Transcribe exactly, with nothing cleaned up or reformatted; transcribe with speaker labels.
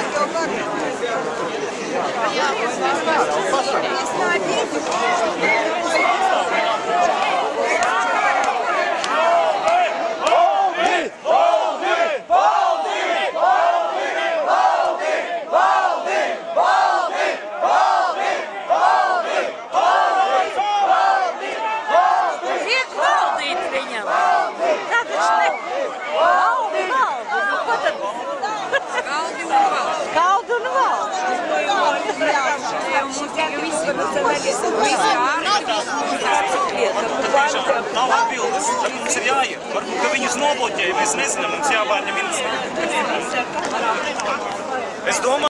Speaker 1: Nav atbildes, tad mums ir jāiet. Varbūt, ka viņus nobloķēja, mēs nezinām, mums jābārņem ministri. Es domāju,